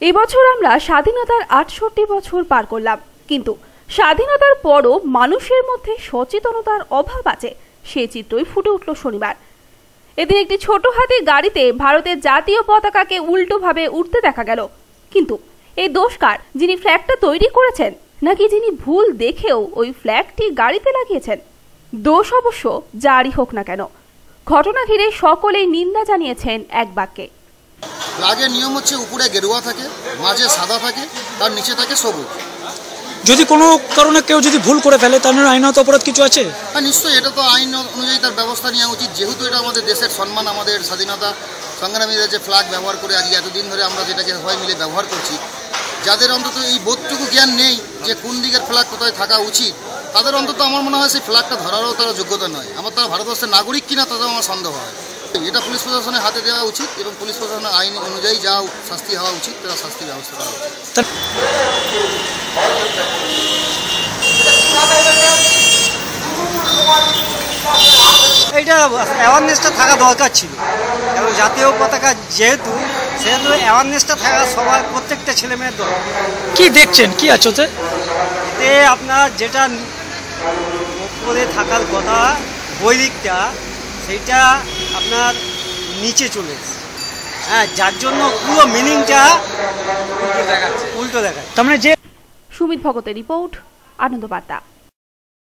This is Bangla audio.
এই বছর আমরা স্বাধীনতার ৬৮ বছর পার করলাম, কিন্তু স্বাধীনতার পরও মানুষের মধ্যে সচেতনতার অভাব আছে, সেই চিত্রই ফুটে উঠল শনিবার। এদিন একটি ছোট হাতি গাড়িতে ভারতের জাতীয় পতাকাকে উল্টোভাবে উঠতে দেখা গেল। কিন্তু এই দোষ কার? যিনি ফ্ল্যাগটা তৈরি করেছেন, নাকি যিনি ভুল দেখেও ওই ফ্ল্যাগটি গাড়িতে লাগিয়েছেন? দোষ অবশ্য যারই হোক না কেন, ঘটনা ঘিরে সকলেই নিন্দা জানিয়েছেন এক বাক্যে। ফ্ল্যাগের নিয়ম হচ্ছে উপরে গেরুয়া থাকে, মাঝে সাদা থাকে, তার নিচে থাকে সবুজ। যদি কোনো কারণে কেউ যদি ভুল করে ফেলে তার আইনত অপরাধ কিছু আছে? হ্যাঁ, নিশ্চয়ই এটা তো আইন অনুযায়ী তার ব্যবস্থা নেওয়া উচিত, যেহেতু এটা আমাদের দেশের সম্মান, আমাদের স্বাধীনতা সংগ্রামীরা যে ফ্ল্যাগ ব্যবহার করে আজকে এতদিন ধরে আমরা যেটাকে সবাই মিলে ব্যবহার করছি, যাদের অন্তত এই বোধটুকু জ্ঞান নেই যে কোন দিকের ফ্ল্যাগ কোথায় থাকা উচিত, তাদের অন্তত আমার মনে হয় সেই ফ্ল্যাগটা ধরারও তারা যোগ্যতা নয়। আমার তারা ভারতবর্ষের নাগরিক কিনা তাদের আমার সন্দেহ হয়। এটা পুলিশ প্রশাসনের হাতে দেওয়া উচিত এবং পুলিশ প্রশাসনের আইন অনুযায়ী যা শাস্তি হওয়া উচিত তারা শাস্তি ব্যবস্থা করা উচিত। এইটা অ্যাওয়ারনেসটা থাকা দরকার ছিল, এবং জাতীয় পতাকা যেহেতু সেহেতু অ্যাওয়ারনেসটা থাকা সবার প্রত্যেকটা ছেলে মেয়ের দরকার। কি দেখছেন, কি আছে ওতে? এতে আপনার যেটা উপরে থাকার কথা বৈদিকটা, সেইটা আপনার নিচে চলে এসেছে। হ্যাঁ, যার জন্য পুরো মিনিংটা উল্টো দেখাচ্ছে। তার মানে যে সুমিত ভগতের রিপোর্ট, আনন্দ বার্তা।